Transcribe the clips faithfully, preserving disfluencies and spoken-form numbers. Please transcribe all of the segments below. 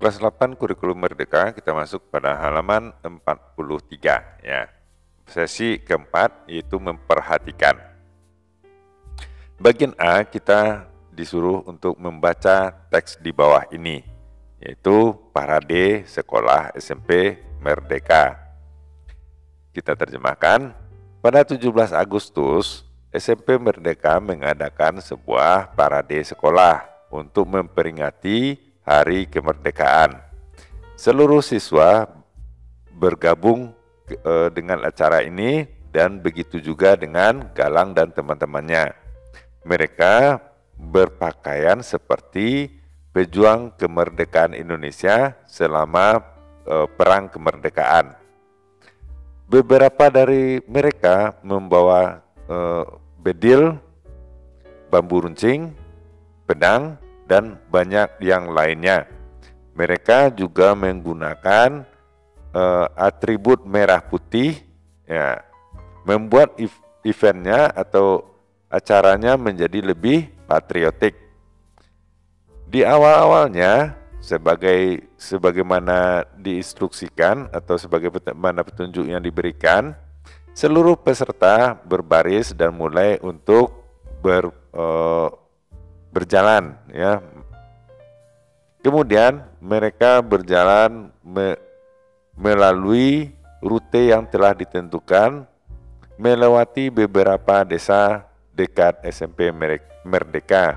Kelas delapan Kurikulum Merdeka, kita masuk pada halaman empat puluh tiga ya. Sesi keempat yaitu memperhatikan. Bagian A kita disuruh untuk membaca teks di bawah ini, yaitu Parade Sekolah S M P Merdeka. Kita terjemahkan, pada tujuh belas Agustus S M P Merdeka mengadakan sebuah parade sekolah untuk memperingati Hari Kemerdekaan. Seluruh siswa bergabung e, dengan acara ini dan begitu juga dengan Galang dan teman-temannya. Mereka berpakaian seperti pejuang kemerdekaan Indonesia selama e, Perang Kemerdekaan. Beberapa dari mereka membawa e, bedil, bambu runcing, pedang, dan banyak yang lainnya. Mereka juga menggunakan uh, atribut merah putih, ya, membuat eventnya atau acaranya menjadi lebih patriotik. Di awal-awalnya, sebagai sebagaimana diinstruksikan atau sebagaimana petunjuk yang diberikan, seluruh peserta berbaris dan mulai untuk ber uh, berjalan ya. Kemudian mereka berjalan me, melalui rute yang telah ditentukan, melewati beberapa desa dekat S M P Merdeka.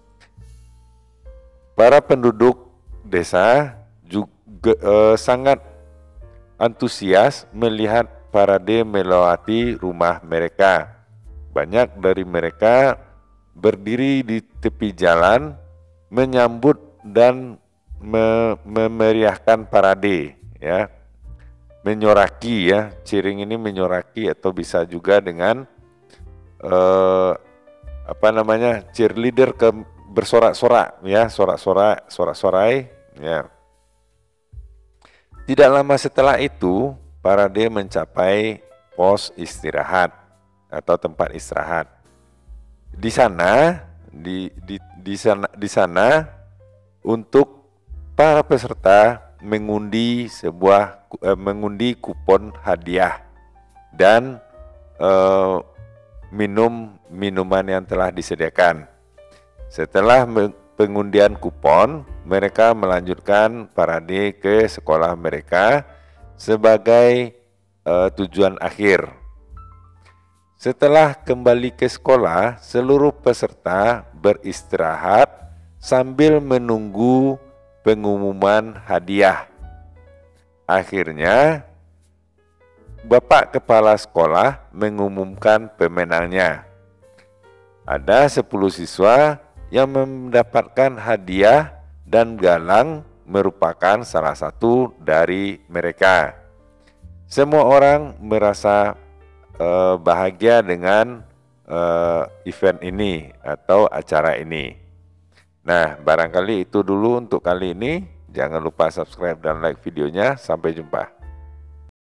Para penduduk desa juga eh, sangat antusias melihat parade melewati rumah mereka. Banyak dari mereka berdiri di tepi jalan, menyambut dan me memeriahkan parade, ya, menyoraki ya, ciring ini menyoraki atau bisa juga dengan eh, apa namanya cheerleader ke bersorak-sorak, ya, sorak-sorak, sorak-sorai, ya. Tidak lama setelah itu, parade mencapai pos istirahat atau tempat istirahat. Di sana, di, di, di sana, di sana untuk para peserta mengundi sebuah eh, mengundi kupon hadiah dan eh, minum minuman yang telah disediakan. Setelah pengundian kupon, mereka melanjutkan parade ke sekolah mereka sebagai eh, tujuan akhir. Setelah kembali ke sekolah, seluruh peserta beristirahat sambil menunggu pengumuman hadiah. Akhirnya, Bapak Kepala Sekolah mengumumkan pemenangnya. Ada sepuluh siswa yang mendapatkan hadiah dan Galang merupakan salah satu dari mereka. Semua orang merasa Uh, bahagia dengan uh, event ini atau acara ini. Nah, barangkali itu dulu untuk kali ini. Jangan lupa subscribe dan like videonya. Sampai jumpa.